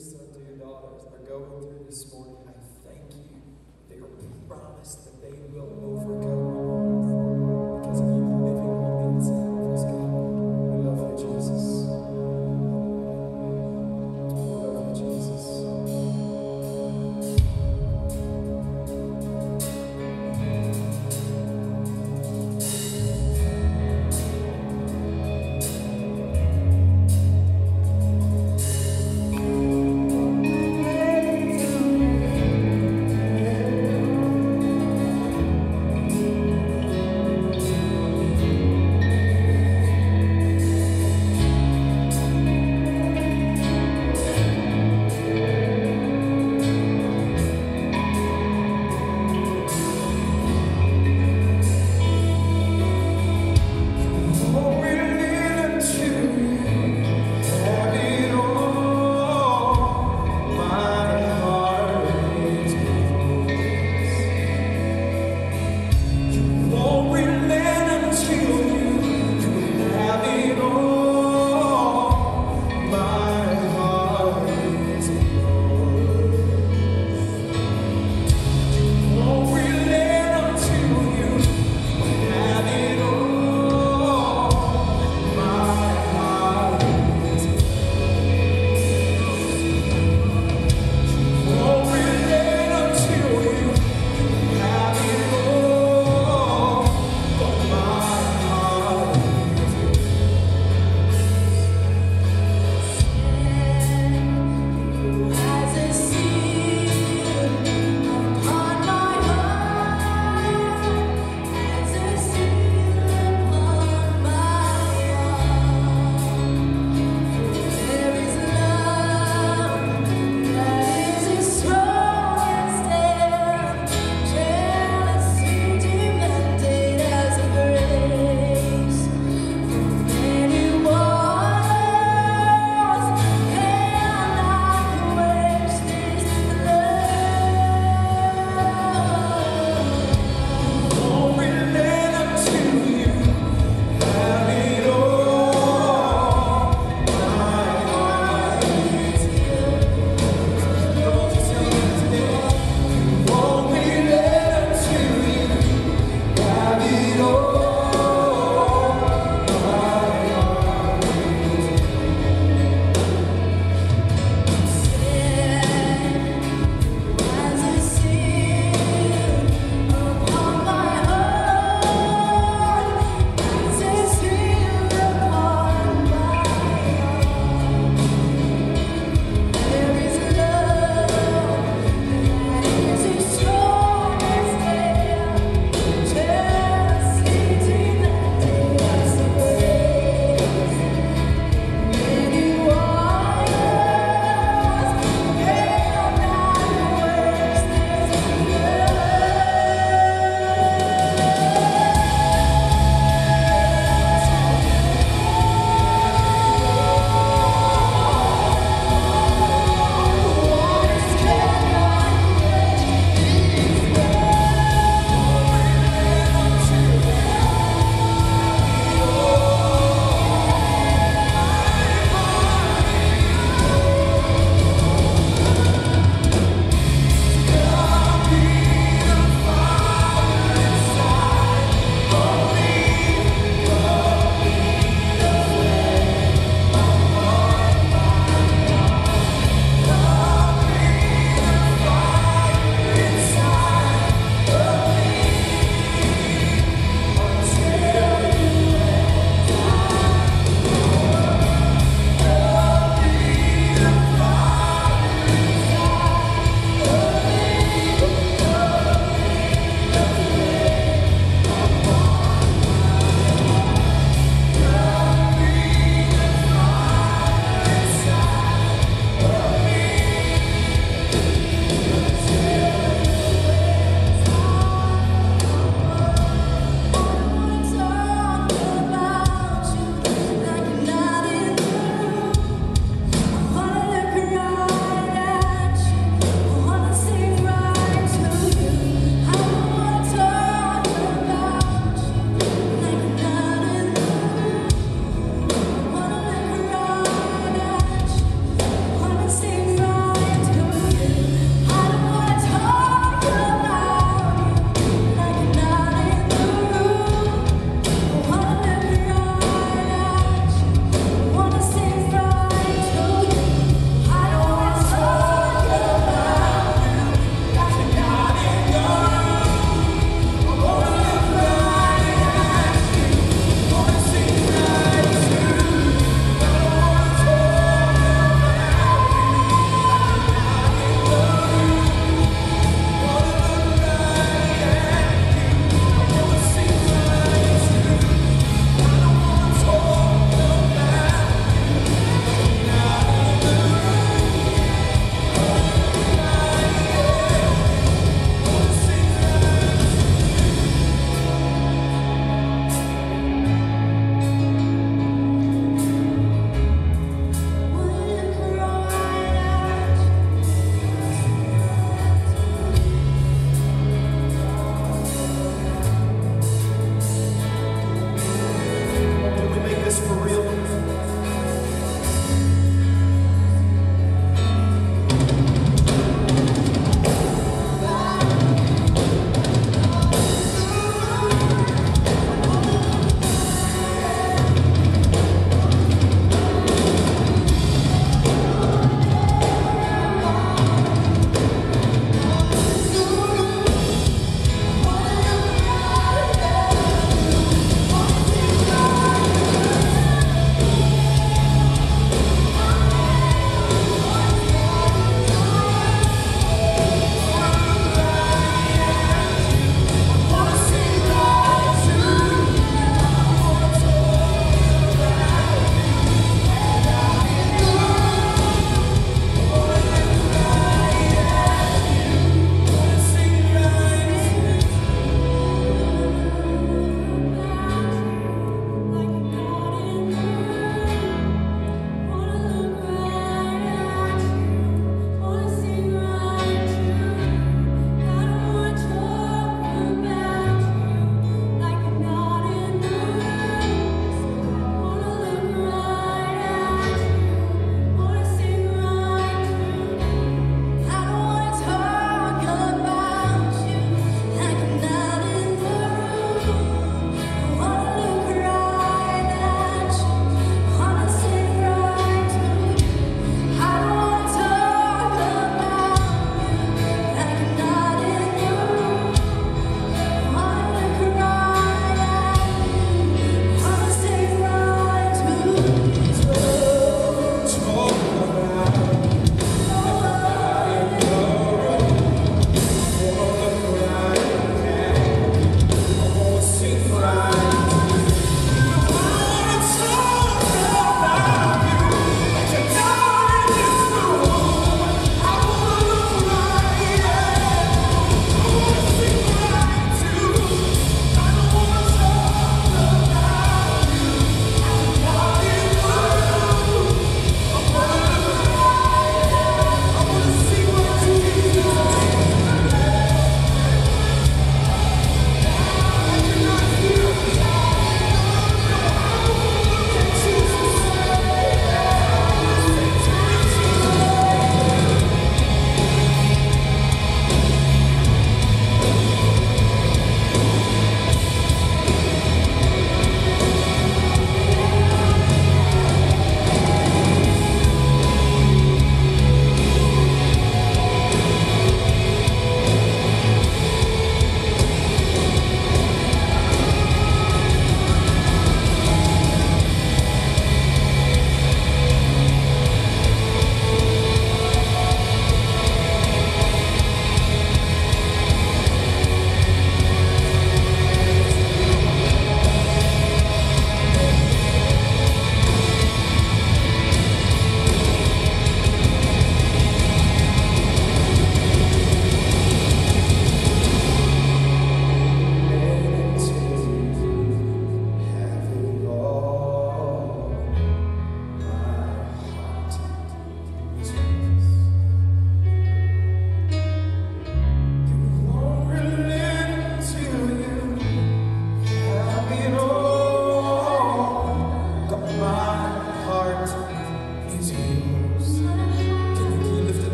son to your daughters are going through this morning, I thank you. They are promised that they will overcome because of you living on the inside of us, God. We love you, Jesus. We love you, Jesus.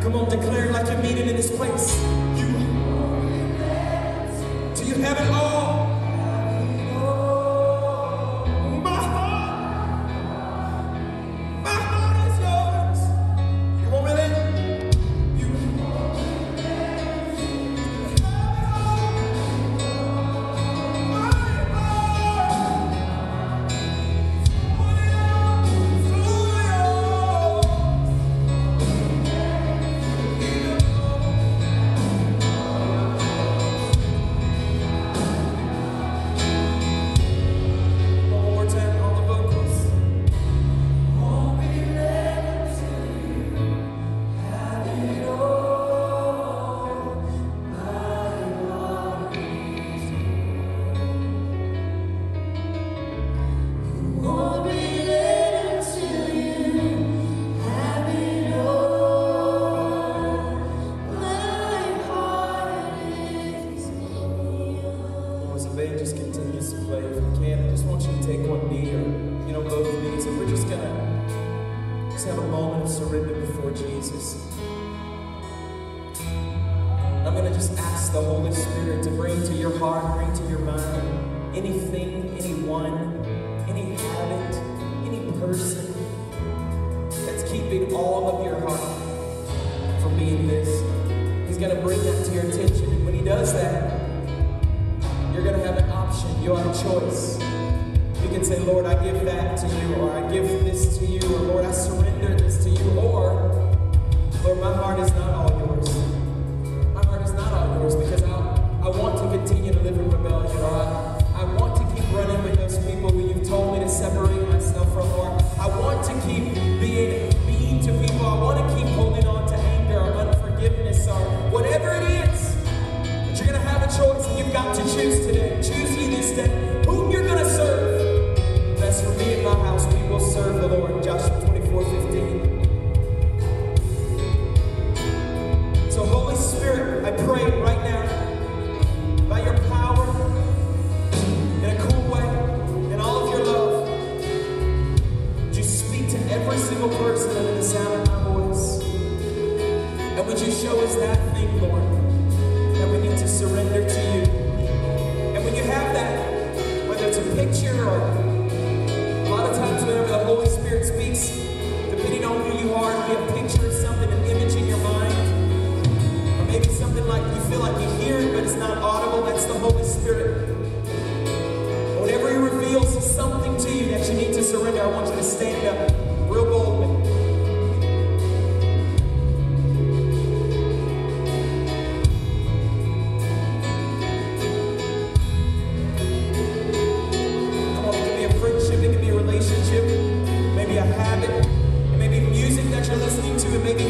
Come on, declare it like you mean it in this place. Do you have it all? Just continues to play. If you can, I just want you to take one knee or, both knees, and we're just gonna have a moment of surrender before Jesus. I'm gonna just ask the Holy Spirit to bring to your heart, bring to your mind anything, anyone, any habit, any person that's keeping all of your heart from being His. He's gonna bring that to your attention, and when He does that, you're going to have an option. You'll have a choice. You can say, Lord, I give that to you, or I give this to you, or Lord, I surrender this to you, or Lord, my heart is not all yours. My heart is not all yours because I want to continue to live in rebellion, or I want to keep running with those people who you've told me to separate myself from, or I want to keep being mean to people. I want to keep holding on to anger or unforgiveness or whatever it is. You're going to have a choice, and you've got to choose today. Choose ye this day whom you're going to serve. As for me and my house, we will serve the Lord. Joshua 24:15. So Holy Spirit, I pray right now, by your power, in a cool way, in all of your love, would you speak to every single person under the sound of my voice? And would you show us that thing, Lord, that we need to surrender to you? And when you have that, whether it's a picture or a lot of times whenever the Holy Spirit speaks, depending on who you are, it'll be a picture of something, an image in your mind, or maybe something like you feel like you hear it but it's not audible. That's the Holy Spirit. Whenever He reveals something to you that you need to surrender, I want you to stand up real boldly. Maybe a habit, and maybe music that you're listening to, and maybe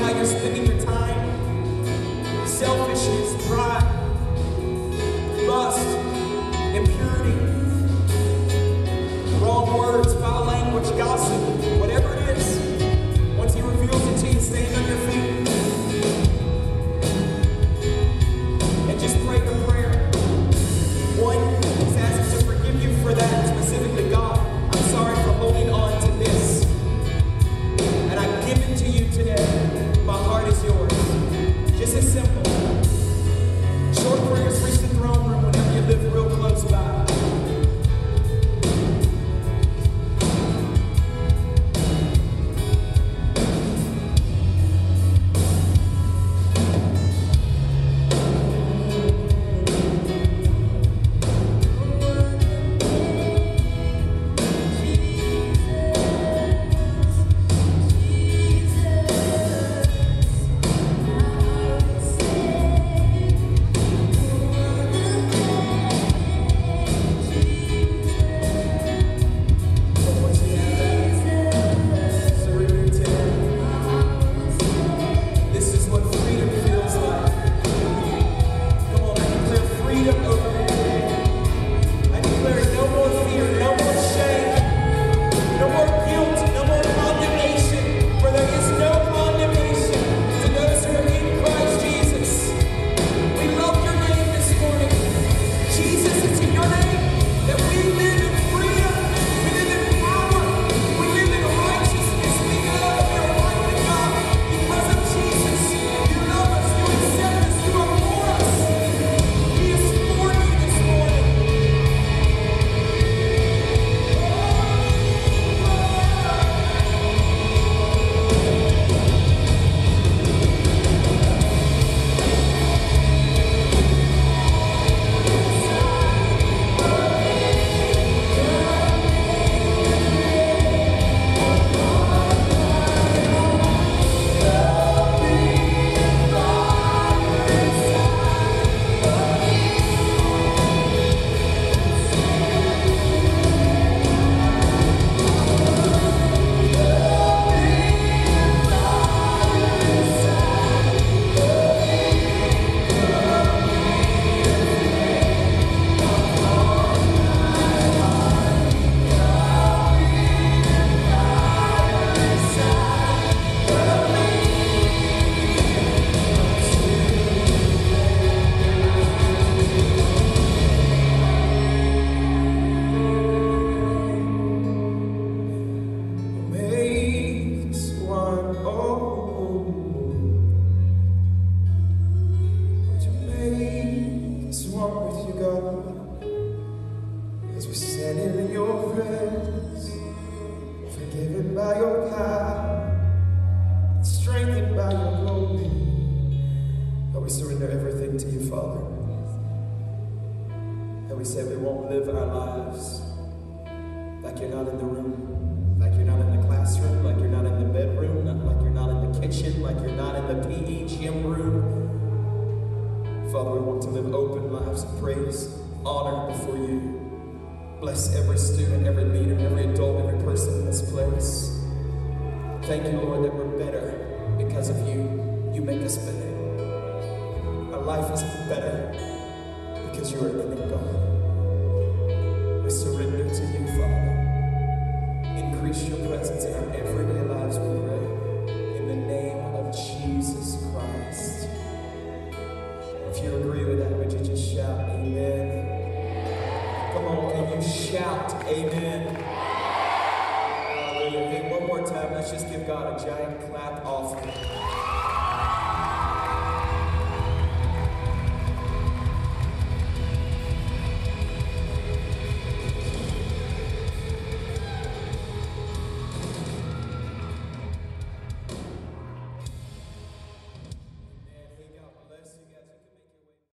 surrendered to you, Father. And we say we won't live our lives like you're not in the room, like you're not in the classroom, like you're not in the bedroom, like you're not in the kitchen, like you're not in the PE gym room. Father, we want to live open lives of praise, honor before you. Bless every student, every leader, every adult, every person in this place. Thank you, Lord, that we're better because of you. You make us better. Our life is better because you are living God. We surrender to you, Father. Increase your presence in our everyday